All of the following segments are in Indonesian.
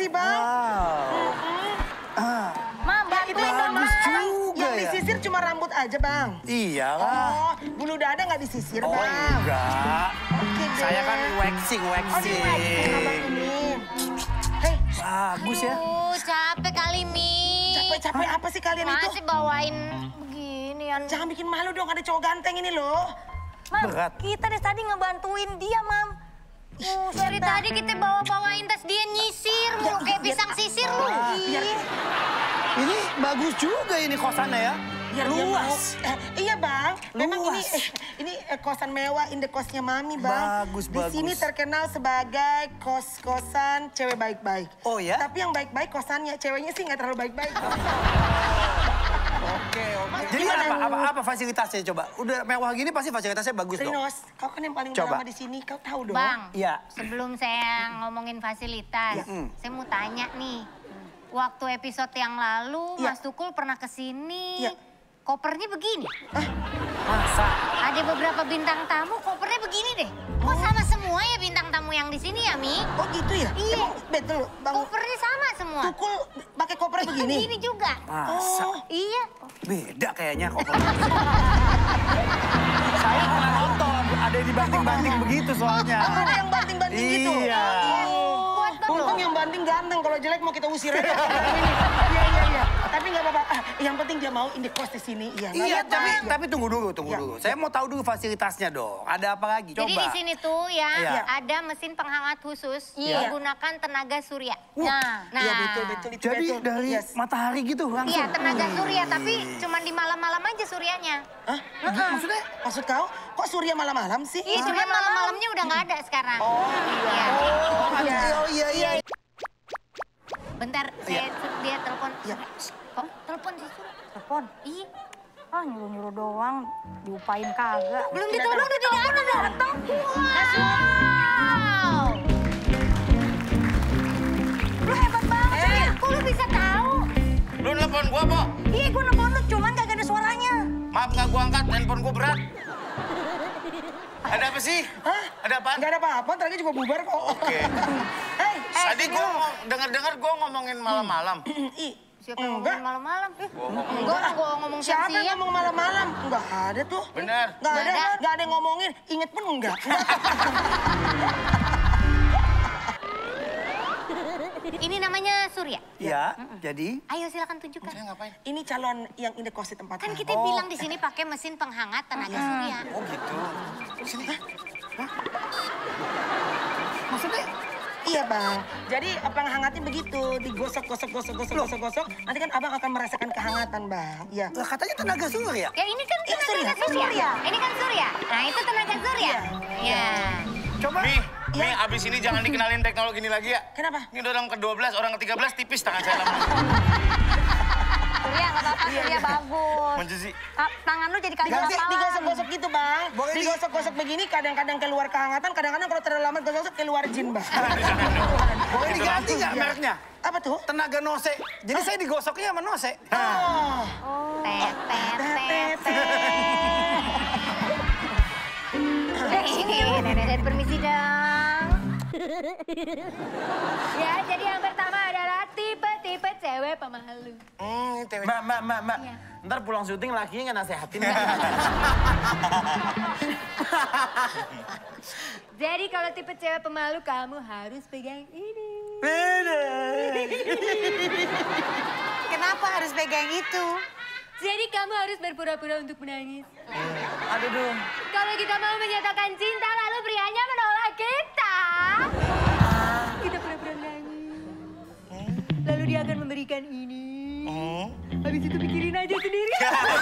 sih, Bang. Wow. Mam, bantuin dong, Bagus Mam. juga Yang ya. disisir cuma rambut aja, Bang. Iyalah. Oh, bulu dada nggak disisir, Oh Bang. enggak. Oke deh. Saya kan waxing. Oh, di waxing abang ini. Hei, Bagus ya. Capek kali, Mi. capek-capek apa sih kalian itu? Masih bawain beginian. Jangan bikin malu dong, ada cowok ganteng ini loh. Mam, Berat. kita dari tadi ngebantuin dia, Mam. Dari tadi kita bawa-bawain tas dia nyisir mulu, kayak pisang sisir lu. Ini bagus juga ini kosannya ya. Biar dia Luas. mau. Iya, Bang. Memang Luas. ini kosan mewah, in the kosnya Mami, Bang. Bagus, Di sini bagus. terkenal sebagai kos-kosan cewek baik-baik. Oh ya? Tapi yang baik-baik kosannya, ceweknya sih nggak terlalu baik-baik. Oke. Jadi apa fasilitasnya coba? Udah mewah gini pasti fasilitasnya bagus dong. Rinos, kau kan yang paling Coba. lama di sini, kau tahu dong. Bang, Iya. sebelum saya ngomongin fasilitas, saya mau tanya nih. Waktu episode yang lalu, Iya. Mas Tukul pernah kesini. Iya. Kopernya begini. Masa? Ada beberapa bintang tamu, kopernya begini deh. Kok sama semua ya bintang tamu yang di sini ya, Mi? Oh gitu ya? Iya. Emang betul, Bang. Kopernya sama semua. Tukul pakai koper begini? Begini juga. Masa? Oh. Iya. Beda kayaknya kok. Saya pernah nonton, ada yang dibanting-banting begitu soalnya. Ada yang banting-banting gitu? Iya. Kuat kan Untung lo? yang banting ganteng, kalau jelek mau kita usir aja. Iya. Tapi nggak apa-apa. Yang penting dia mau indekos di sini. Iya, Iya, Bang. tapi tunggu dulu. Iya. Saya mau tahu dulu fasilitasnya dong. Ada apa lagi? Jadi Coba. di sini tuh ya Iya. ada mesin penghangat khusus Iya. menggunakan tenaga surya. Wah. Nah, Iya, betul itu Jadi betul. dari Yes. matahari gitu langsung. Iya, tenaga surya, tapi cuma di malam-malam aja suryanya. Hah? Maksudnya? Maksud kau, kok surya malam-malam sih? Iya, cuman malam-malamnya udah nggak ada sekarang. Oh, iya. Oh iya. Bentar, saya dia telepon. Iya. Kok telepon sih? Telepon? Iya. Ah, nyuruh-nyuruh doang, diupain kagak. Belum ditolong udah datang. Wow. Lu hebat banget. Kok lu bisa tahu? Lu nelfon gua, Po? Iya, gue nelfon lu, cuman kagak ada suaranya. Maaf nggak gua angkat, handphone gua berat. Ada apa sih? Hah? Ada apa? Nggak ada apa-apa, ntar lagi juga bubar kok. Oke. Hei, Tadi gua dengar gua ngomongin malam-malam. Siapa yang Enggak. ngomongin malam-malam? ngomong. Enggak, gua ngomong Siapa yang siang-siang. ngomong malam-malam? Nggak ada tuh. Bener. Nggak ada, Nggak ada. nggak ada yang ngomongin. Ingat pun enggak. Ini namanya Surya. Iya, jadi? Ayo silakan tunjukkan. Saya ngapain? Ini calon yang indekos di tempat Kan kami. kita bilang di sini pakai mesin penghangat tenaga surya. Oh gitu. Maksudnya? Iya, Bang. Jadi penghangatnya begitu, digosok. Nanti kan Abang akan merasakan kehangatan, Bang. Iya. Lah katanya tenaga surya. Ya ini kan Ini tenaga surya. surya. Ini kan surya. Nah itu tenaga surya. Ya. Coba. Nih, abis ini jangan dikenalin teknologi ini lagi ya. Kenapa? Ini udah orang ke-12, orang ke-13 tipis tangan saya lama. Surya, nggak apa-apa, Surya bagus. Manja sih. Tangan lu jadi kagak Diganti, hafalan. digosok-gosok gitu, Bang. Boleh Digosok-gosok begini, kadang-kadang keluar kehangatan, kadang-kadang kalau terlalu lama digosok keluar jin, Bang. Boleh diganti nggak mereknya? Apa tuh? Tenaga nose. Jadi saya digosoknya sama nose. Oh. Nenek permisi dong. Ya, jadi yang pertama adalah tipe-tipe cewek pemalu. Tewe. Mbak. Ntar pulang syuting lakinya nggak nasehatin. Jadi kalau tipe cewek pemalu, kamu harus pegang ini. Kenapa harus pegang itu? Jadi kamu harus berpura-pura untuk menangis. Aduh dong. Kalau kita mau menyatakan cinta, lalu prianya menolak kita. Kita pura-pura nangis. Lalu dia akan memberikan ini. Habis itu pikirin aja sendiri.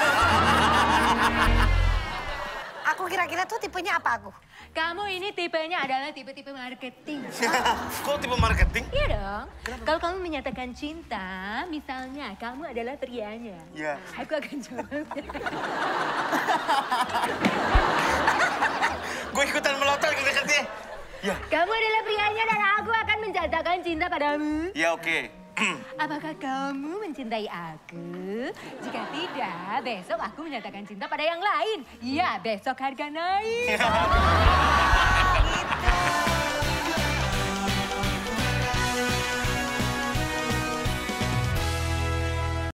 Aku kira-kira tuh tipenya apa aku? Kamu ini tipenya adalah tipe-tipe marketing. Kok tipe marketing? Iya dong. Kalau kamu menyatakan cinta, misalnya kamu adalah prianya. Iya. Aku akan jawab. Gue ikutan melotot ke dekatnya. Ya. Kamu adalah prianya dan aku akan menyatakan cinta padamu. Ya oke. Apakah kamu mencintai aku? Jika tidak, besok aku menyatakan cinta pada yang lain. Iya, besok harga naik.